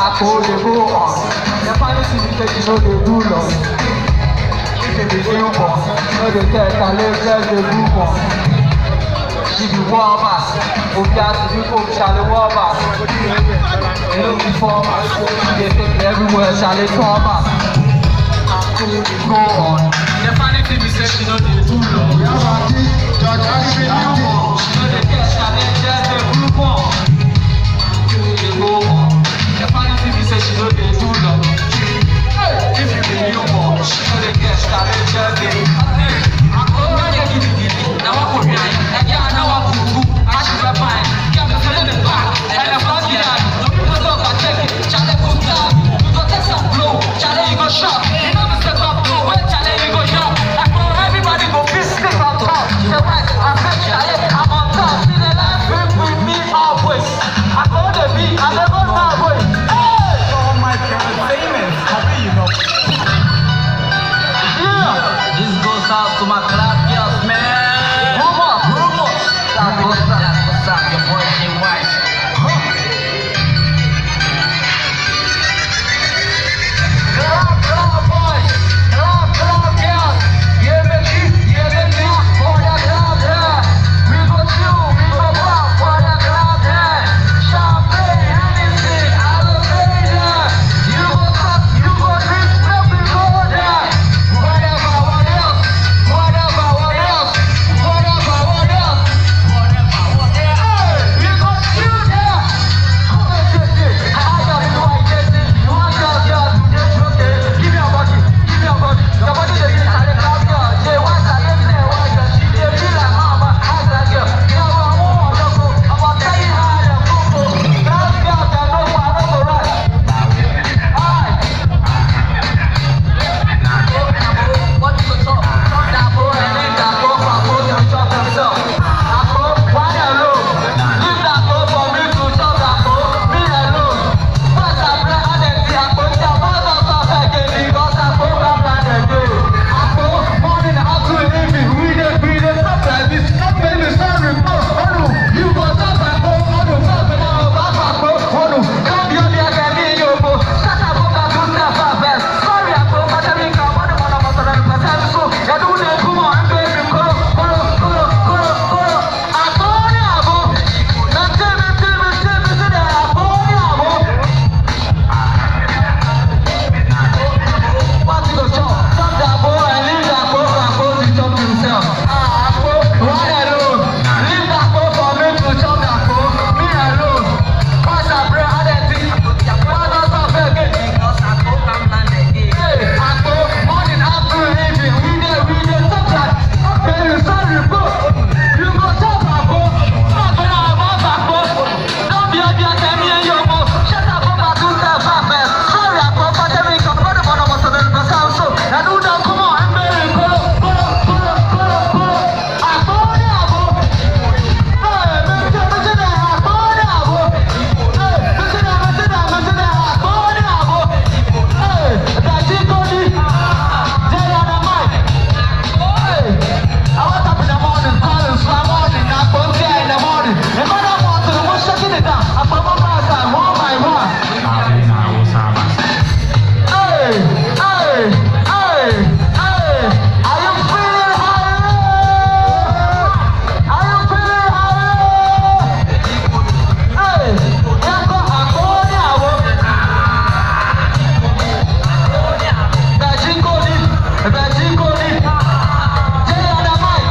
Akko dey go on. The funny thing is that you know they do long. If you be newborn, no dey tell challenge just dey do more. If you warm us, Obiasi people shall warm us. You know before us, they think everywhere shall turn us. Akko dey go on. The funny thing is that you know they do long. If you be newborn, no dey tell challenge just dey do more. Akko dey go on. The funny thing is that you know they do long. If you be newborn, no dey tell challenge just dey do more. Now I put behind, and yeah, now I put good. I should be fine. Get me feeling the back, and the front behind. No people talk and take it. Charlie put down. You go take some blow. Charlie, you go shop. You know me step up blow. When Charlie, you go jump. I know everybody go feel stick on top. Say right, I'm fake Charlie, I'm on top. See the life with me always. I go the beat, I never know way. Hey! Oh my God, famous. How do you know? Yeah. This goes out to my club girls, man. That's what's up, your boy J White. Club boys, club girls. Yeah, baby, for the club, yeah. We go chill, we go pop for the club, yeah. Champagne, Hennessy, Alabama. You go suck, you go drink, we go there. Whatever, what else? We go chill there. I got it, do I get it? You want your girl to get okay? Give me your body. Your body dey be like a club girl. They want to live in a white girl. She dey be like mama, how's that girl? You know what I want to go. I'm gonna tell you how them go. Club girls, they know what I go right. Aye. What you go talk? Talk that boy and leave that boy for both to chop themselves. That boy, why alone? Leave that boy for me to chop that boy. Me alone. First I play and then see I put your mouth on top again because I put my plan again. I put morning after evening. We dey stop like this. Stop when the sun report. Oh no, you go stop and go. Oh no, stop and go back and go. Oh no, come here, me again, me and you go. Shut up, go back to step up best. Sorry, I put my time in car. What the man about to run my time so? You do the come on, I'm going to go. I told you, I go. Now tell me, say that I told you, I go. What you go chop? Chop that boy and leave that boy and go to chop himself. Why alone? Leave that boy for me to chop that boy. Me alone. Pass a bread and then think. Why not stop again? Because I go come land again. Hey, I go morning after evening. We dey stop like. Okay, you sorry, bro. You go chop that boy. Not gonna have that boy. Don't be a tell me and your boy. Shut up, go back to step back first. Sorry, I go for them. Come on, the man of us the sound so. I do that. Come on, I'm very go. I told you, I go. Hey, me say that. I told you, I go. Hey, me say that. I told you, I go. Hey, that's it, Cody. Jay on the mic. Hey, I wake up in the morning, calling slam morning. I come there in the morning. If I don't want to, we're shutting it down. I put my mask on one by one. Hey, are you feeling high? Are you feeling high? Hey, Yako Akoni Abo. Virgin Cody. Jay on the mic.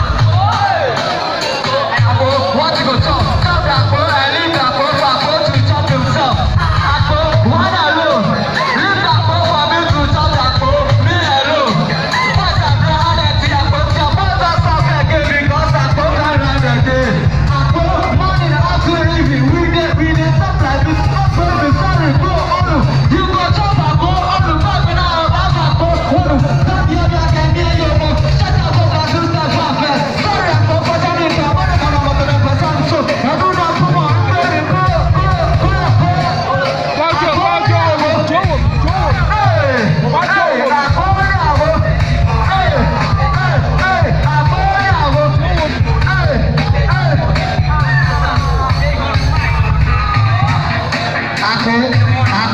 Abo, what you go chop? Chop that boy and leave that boy for Abo to chop himself. Abo, one alone. Leave that boy for me to chop that boy. Me alone. First I play and then see Abo. Your mother stop again because Abo can run again. Abo, morning after evening. We dey stop like this. Stop when the sun will go. Oh no, you go chop Abo. Oh no, back when I have Abo. Oh no, stop here, me again, me and you go. Shut up, go back to step back first. Sorry, Abo, for that is the one of the sound so. I do that, come on, I'm ready, go. Hey,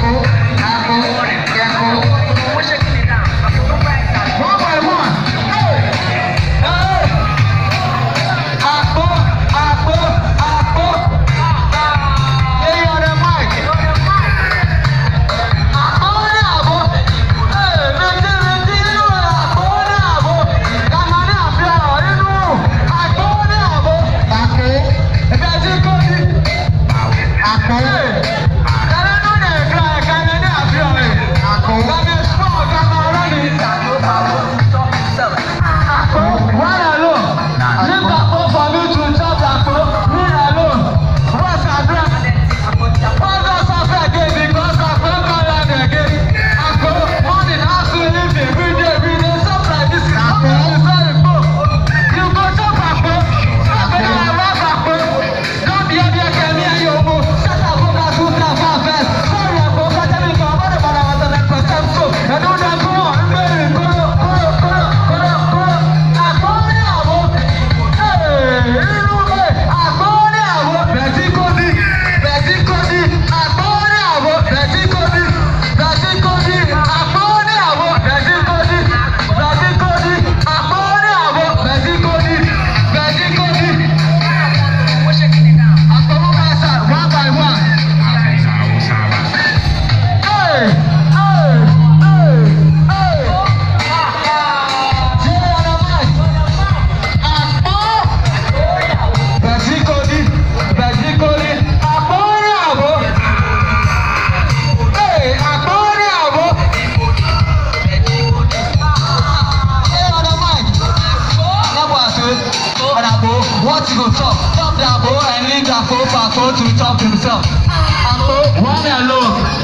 What you go chop? Chop the abo and leave the abo for to chop himself. Abo, one alone.